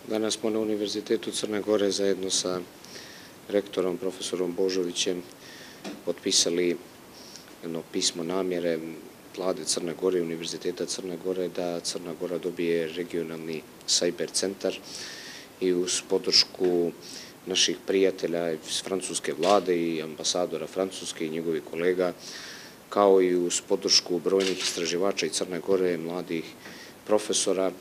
Danas smo na Univerzitetu Crne Gore zajedno sa rektorom, profesorom Božovićem, potpisali jedno pismo namjere Vlade Crne Gore i Univerziteta Crne Gore da Crna Gora dobije regionalni sajber centar i uz podršku naših prijatelja iz francuske vlade i ambasadora Francuske i njegovih kolega, kao i uz podršku brojnih istraživača i Crne Gore, mladih profesora,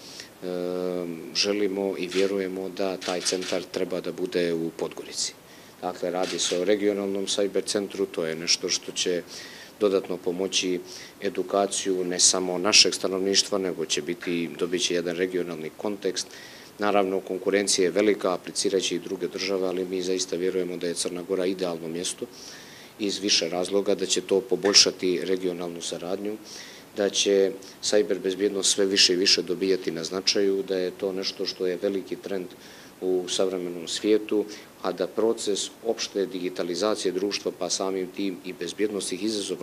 želimo i vjerujemo da taj centar treba da bude u Podgorici. Dakle, radi se o regionalnom sajber centru, to je nešto što će dodatno pomoći edukaciju ne samo našeg stanovništva, nego dobit će jedan regionalni kontekst. Naravno, konkurencija je velika, apliciraće i druge države, ali mi zaista vjerujemo da je Crna Gora idealno mjesto iz više razloga, da će to poboljšati regionalnu saradnju, da će sajber bezbjednost sve više i više dobijati na značaju, da je to nešto što je veliki trend u savremenom svijetu, a da proces opšte digitalizacije društva, pa samim tim i bezbjednostnih izazova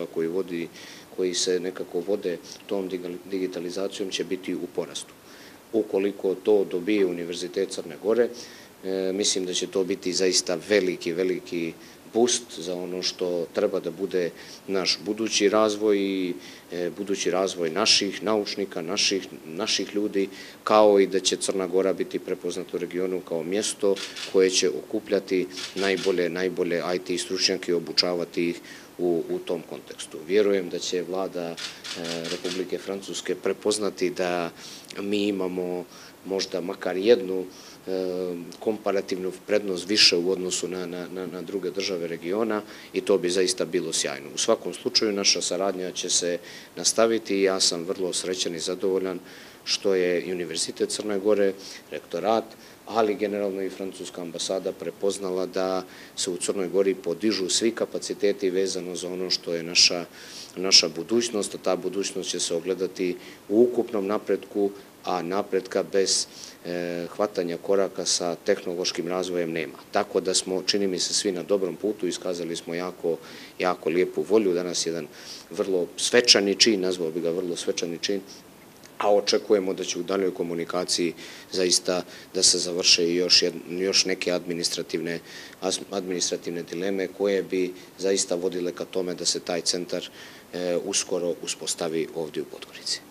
koji se nekako vode tom digitalizacijom, će biti u porastu. Ukoliko to dobije Univerzitet Crne Gore, mislim da će to biti zaista veliki boost za ono što treba da bude naš budući razvoj i budući razvoj naših naučnika, naših ljudi, kao i da će Crna Gora biti prepoznata u regionu kao mjesto koje će okupljati najbolje IT stručnjake i obučavati ih u tom kontekstu. Vjerujem da će vlada Republike Francuske prepoznati da mi imamo možda makar jednu komparativnu prednost više u odnosu na druge države regiona i to bi zaista bilo sjajno. U svakom slučaju naša saradnja će se nastaviti i ja sam vrlo srećan i zadovoljan što je i Univerzitet Crne Gore, rektorat, ali generalno i francuska ambasada prepoznala da se u Crnoj Gori podižu svi kapaciteti vezano za ono što je naša budućnost, a ta budućnost će se ogledati u ukupnom napretku, a napretka bez hvatanja koraka sa tehnološkim razvojem nema. Tako da smo, čini mi se, svi na dobrom putu, iskazali smo jako lijepu volju. Danas jedan vrlo svečani čin, nazvao bi ga vrlo svečani čin, a očekujemo da će u daljoj komunikaciji zaista da se završe i još neke administrativne dileme koje bi zaista vodile ka tome da se taj centar uskoro uspostavi ovdje u Podgorici.